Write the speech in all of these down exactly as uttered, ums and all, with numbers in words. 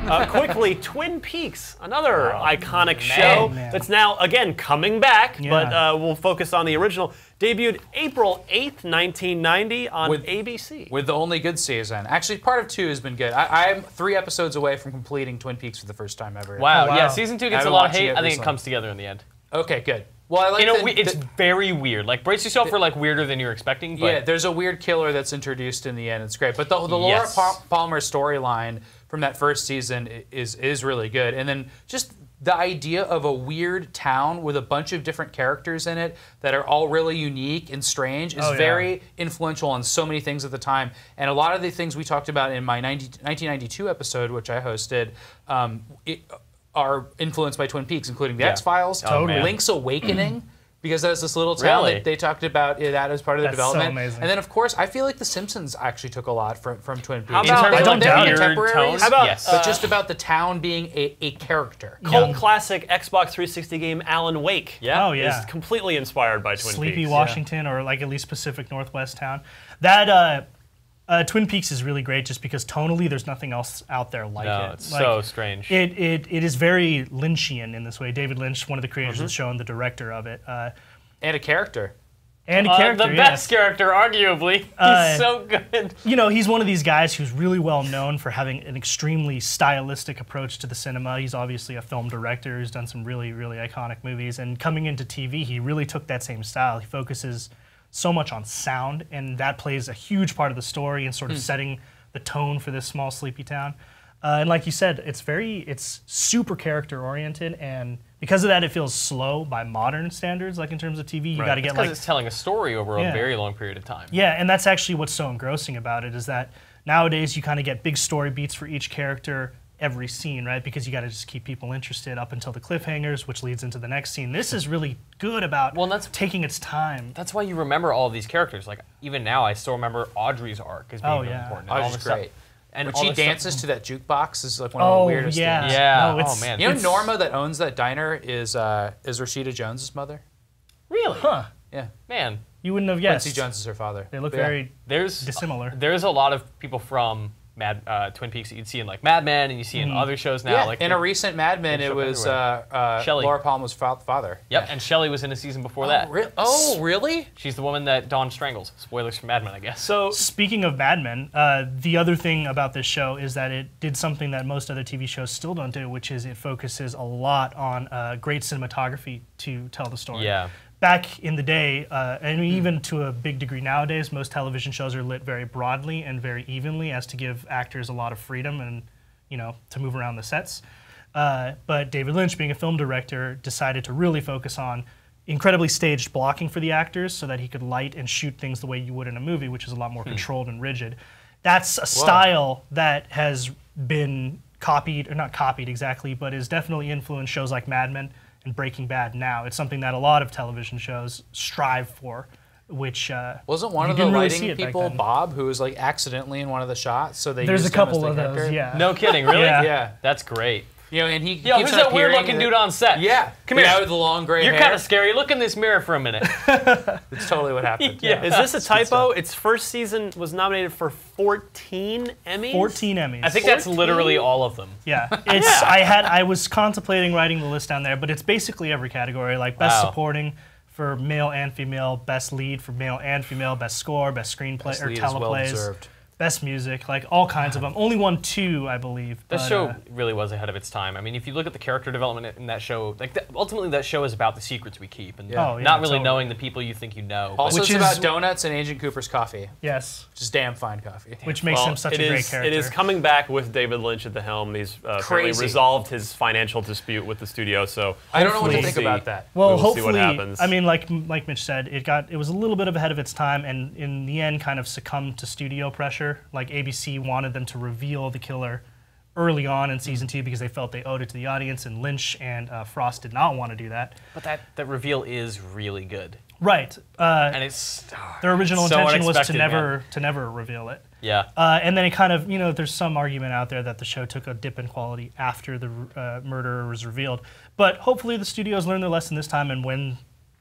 Uh, quickly, Twin Peaks, another Oh, iconic man. show Man. that's now, again, coming back, Yeah. but uh, we'll focus on the original. Debuted April eighth, nineteen ninety on With- A B C. With the only good season. Actually, part of two has been good. I, I'm three episodes away from completing Twin Peaks for the first time ever. Wow, Oh, wow. yeah, season two I've gets a been lot of watching hate. it I think it recently. comes together in the end. Okay, good. Well, I like You know, the- we, it's the- very weird. Like, brace yourself for like weirder than you're expecting. But yeah, there's a weird killer that's introduced in the end. It's great. But the, the Laura Yes. Pa- Palmer storyline from that first season i- is is really good. And then just the idea of a weird town with a bunch of different characters in it that are all really unique and strange is Oh, yeah. very influential on so many things at the time. And a lot of the things we talked about in my ninety, nineteen ninety-two episode, which I hosted, um, it, are influenced by Twin Peaks, including The Yeah. X-Files, Oh, man. Link's Awakening, because that's this little town Really? that they talked about yeah, that as part of the That's so development. amazing. And then, of course, I feel like The Simpsons actually took a lot from, from Twin Peaks. How in about- terms I of don't like, doubt the it. weird Contemporaries? tones, How about, yes. but just about the town being a, a character. Cult Yeah. classic Xbox three sixty game Alan Wake. Yeah. Oh, yeah. Is completely inspired by Twin Sleepy Peaks. Washington, or like at least Pacific Northwest town. That uh, uh, Twin Peaks is really great just because tonally there's nothing else out there like no, it. it's Like, so strange. It, it it is very Lynchian in this way. David Lynch, one of the creators Mm-hmm. of the show and the director of it, uh, And a character. and a Uh, character. the yeah. best character, arguably. He's Uh, so good. You know, he's one of these guys who's really well known for having an extremely stylistic approach to the cinema. He's obviously a film director who's done some really, really iconic movies. And coming into T V, he really took that same style. He focuses so much on sound, and that plays a huge part of the story and sort of setting the tone for this small, sleepy town. Uh, and like you said, it's very, it's super character oriented, and because of that, it feels slow by modern standards. Like in terms of T V, you Right. got to get Because like it's telling a story over a Yeah. very long period of time. yeah, and that's actually what's so engrossing about it is that nowadays you kind of get big story beats for each character every scene, right? Because you got to just keep people interested up until the cliffhangers, which leads into the next scene. This is really good about Well, that's- taking its time. That's why you remember all of these characters. Like, even now, I still remember Audrey's arc as being Oh, really yeah. important. and all Audrey's this stuff. great. And When all she this stuff- dances to that jukebox is like one of Oh, the weirdest yeah. things. Yeah. No, it's- oh man. You know, It's- Norma that owns that diner is uh, is Rashida Jones's mother. Really? Huh. Yeah, Man, You wouldn't have guessed. Quincy Jones is her father. They look But yeah. very there's dissimilar. There's a lot of people from Mad uh, Twin Peaks that you'd see in like Mad Men, and you see in other shows now. Yeah, like in they- a recent Mad Men, they it show up was uh, everywhere. uh, Shelley. Laura Palmer's fa- father. Yep, and Shelley was in a season before Oh, that. re- oh, really? She's the woman that Dawn strangles. Spoilers for Mad Men, I guess. So, Speaking of Mad Men, uh, the other thing about this show is that it did something that most other T V shows still don't do, which is it focuses a lot on uh, great cinematography to tell the story. Yeah. Back in the day, uh, and even to a big degree nowadays, most television shows are lit very broadly and very evenly as to give actors a lot of freedom and, you know, to move around the sets. Uh, but David Lynch, being a film director, decided to really focus on incredibly staged blocking for the actors so that he could light and shoot things the way you would in a movie, which is a lot more controlled and rigid. That's a style that has been copied, or not copied exactly, but is definitely influenced shows like Mad Men and Breaking Bad now. It's something that a lot of television shows strive for, which uh, Wasn't one you of the didn't really lighting see it back people then. Bob, who was like accidentally in one of the shots? So they There's a used him as couple the of those, character? yeah. No kidding, really? Yeah. Yeah. That's great. You know, and he Yo, keeps who's that appearing weird-looking in dude it. on set? Yeah, Come the here. guy with the long gray You're hair. kind of scary. Look in this mirror for a minute. It's totally what happened. Yeah. is this a typo? Its first season was nominated for fourteen Emmys? fourteen Emmys. I think that's literally all of them. Yeah, it's. I had. I was contemplating writing the list down there, but it's basically every category, like best Wow. supporting for male and female, best lead for male and female, best score, best screenplay Best or lead is teleplays, well-deserved. best music, like all kinds of them. Only won two, I believe. That but, show uh, really was ahead of its time. I mean, if you look at the character development in that show, like th- ultimately that show is about the secrets we keep and Oh, yeah, not really totally. knowing the people you think you know. but- Also, Which it's is- about donuts and Agent Cooper's coffee, yes, which is damn fine coffee. which makes Well, him such it a great is- character. It is coming back with David Lynch at the helm. He's uh, apparently Crazy. resolved his financial dispute with the studio, so I don't know what to hopefully think we'll about see- that. Well, we will see hopefully, what happens. I mean, like like Mitch said, it got it was a little bit of ahead of its time, and in the end, kind of succumbed to studio pressure. Like A B C wanted them to reveal the killer early on in season two because they felt they owed it to the audience, and Lynch and uh, Frost did not want to do that. But that, that reveal is really good. Right. Uh, And it's oh, their original it's so intention was to unexpected, never man. to never reveal it. Yeah. Uh, and then it kind of, you know, there's some argument out there that the show took a dip in quality after the uh, murder was revealed. But hopefully the studios learned their lesson this time, and when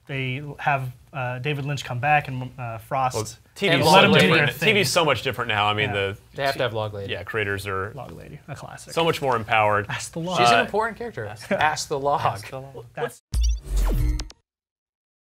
they have uh, David Lynch come back and uh, Frost. Well, T And V's Log so Lady. different. Thing. T V's so much different now. I mean, Yeah. the They have to have Log Lady. yeah creators are Log Lady, a classic. so much more empowered. Ask the log. She's Uh, an important character. Ask the log. That's